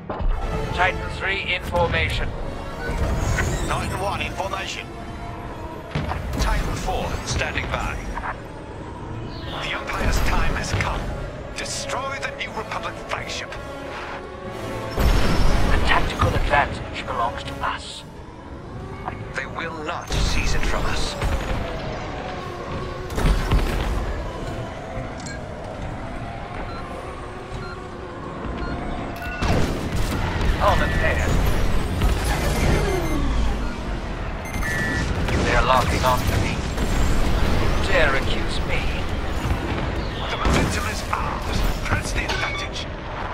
Titan 3 in formation. Titan 1 in formation. Titan 4 standing by. The Empire's time has come. Destroy the New Republic flagship. The tactical advantage belongs to us. They will not seize it from us. On the pair. They're locking onto me. Dare accuse me. The momentum is ours. Press the advantage.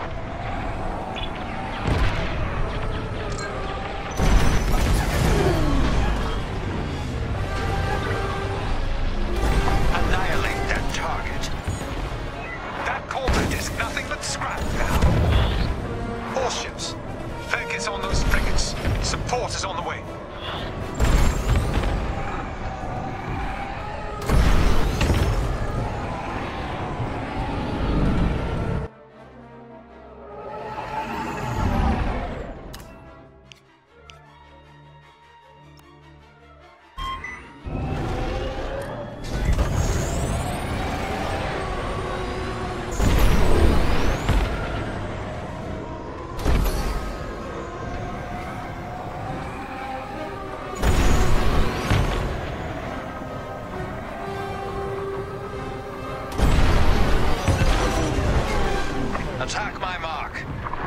Annihilate that target. That corvette is nothing but scrap now. All ships. Focus on those frigates. Support is on the way. Attack my mark.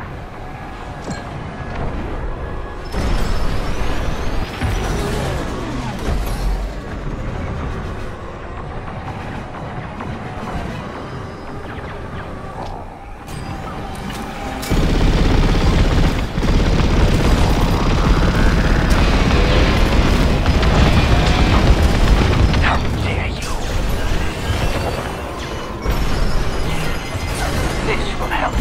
How dare you? This will help.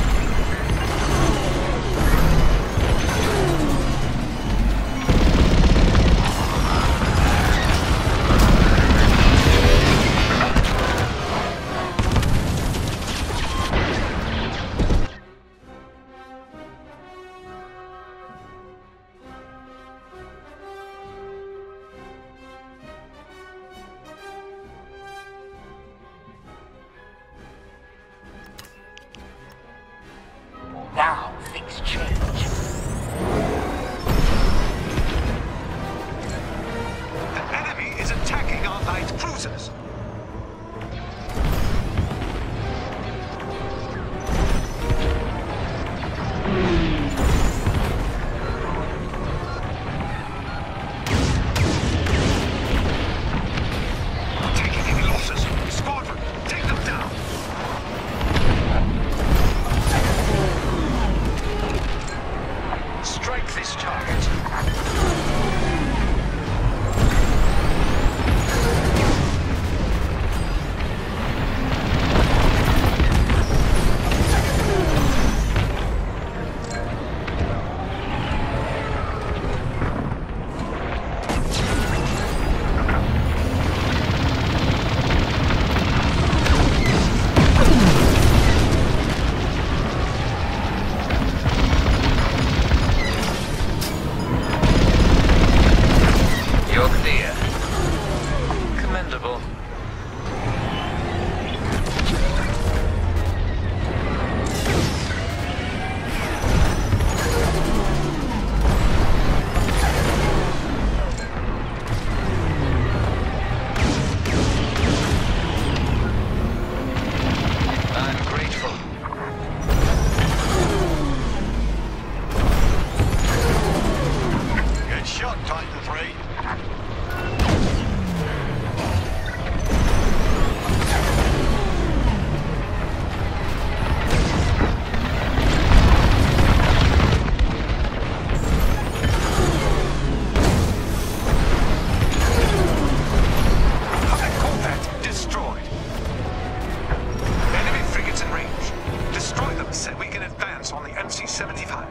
Now things change. The enemy is attacking our light cruisers. Taking any losses. Squadron, take them down. Strike this target. You're clear. Commendable. I'm grateful. Good shot, Titan 3. Corvette destroyed. Enemy frigates in range. Destroy them so we can advance on the MC-75.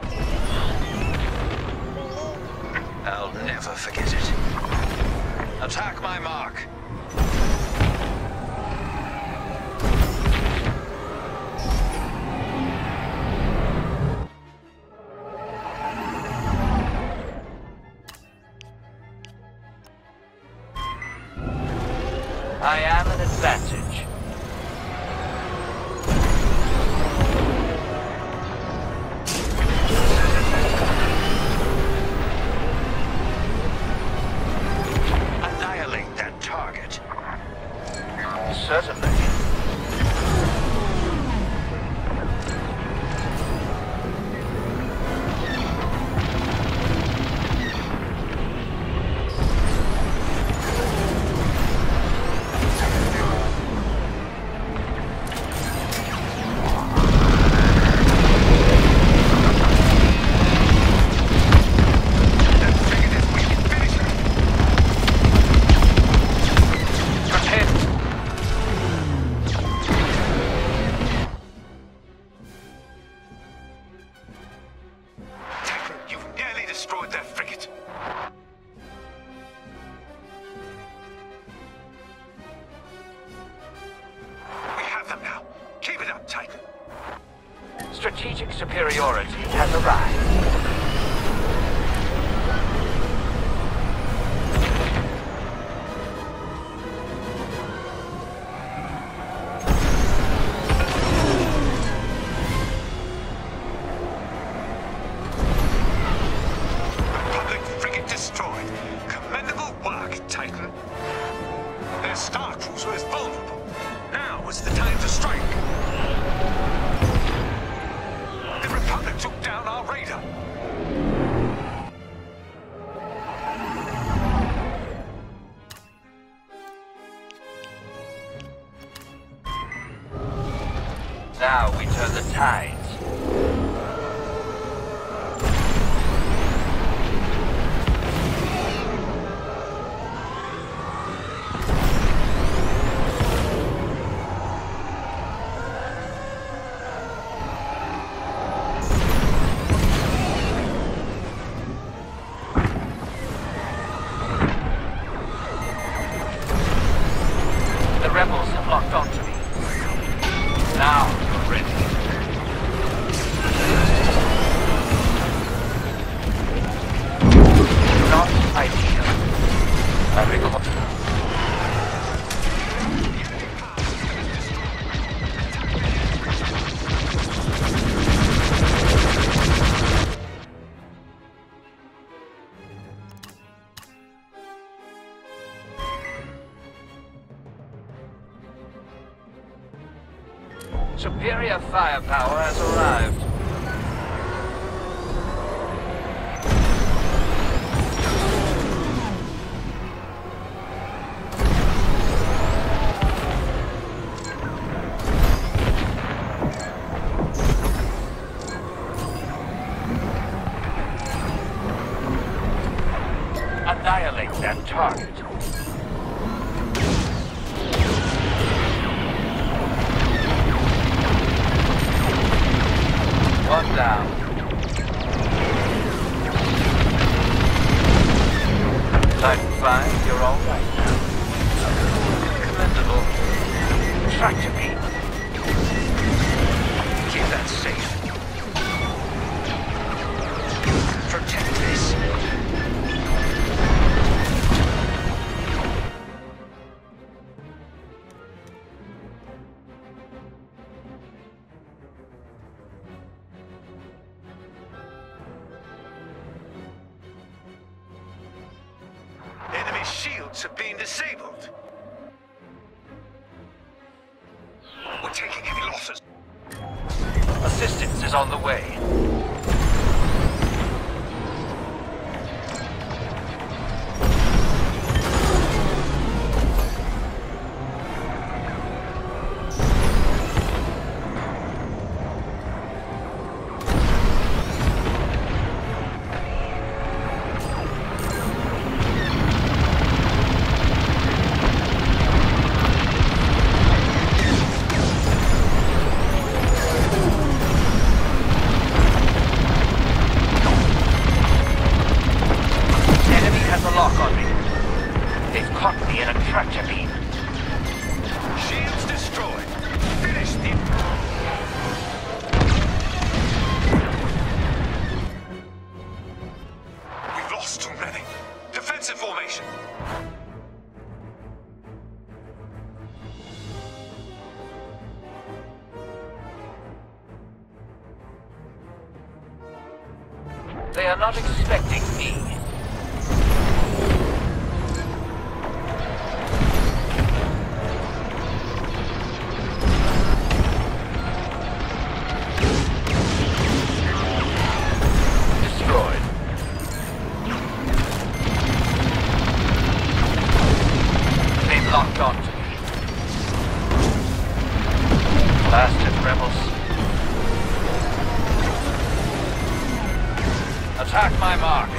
I'll never forget it. Attack my mark. destroyed their frigate. We have them now. Keep it up, Titan. Strategic superiority has arrived. Republic frigate destroyed. Commendable work, Titan. Their star cruiser is vulnerable. Now is the time to strike. The Republic took down our raider. Now we turn the tides. The rebels have locked onto me. Now you're ready. Not ideal. I recall. Superior firepower has arrived. Annihilate that target. One down. Titan 5, you're all right now. Commendable. Tractor beam. Keep that safe. Protect this. Enemy shields have been disabled. We're taking heavy losses. Assistance is on the way. Caught me in a tractor beam. Shields destroyed. Finish the... We've lost too many. Defensive formation. They are not expecting me. Locked on to me. Blasted rebels. Attack my mark.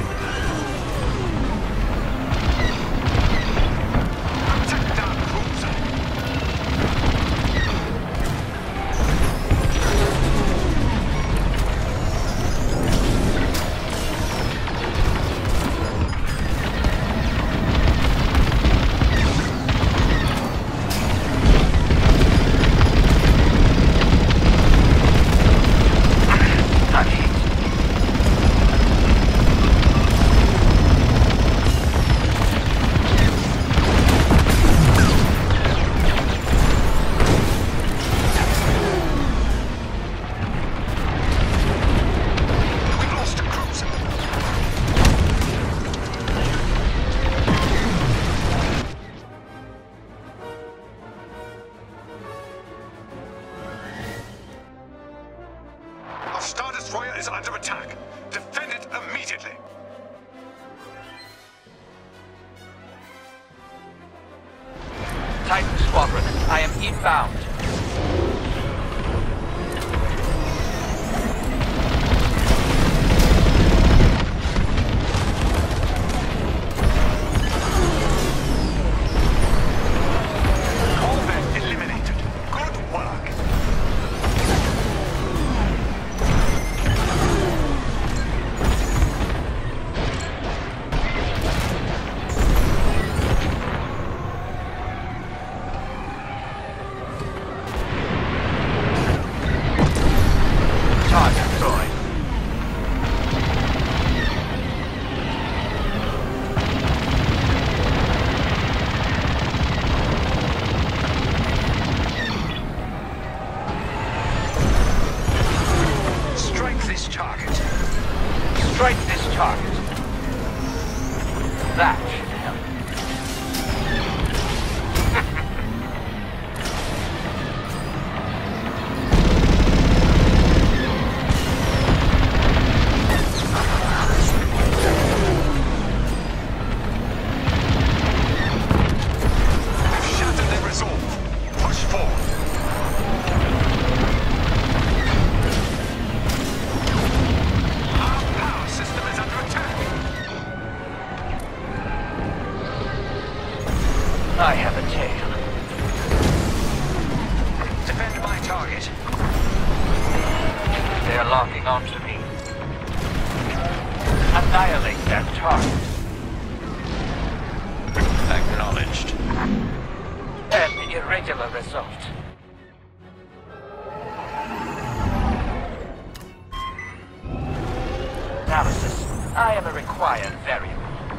Take down cruiser. attack. Defend it immediately. Titan Squadron, I am inbound. Corvette eliminated. Good work. Target destroyed. Strike this target. Strike this target. That should help. Shattered their resolve. Push forward. Our power system is under attack. I have a tail. Defend my target. They are locking onto me. Annihilate that target. Acknowledged. An irregular result. Analysis. I am a required variable.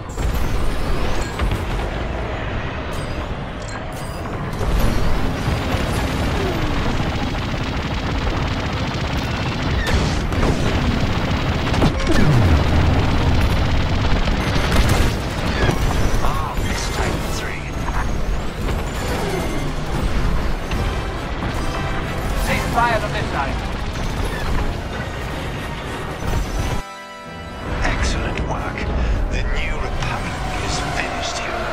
Ah, Miss Titan 3. They fired on this side. Excellent work. The New Republic is finished here.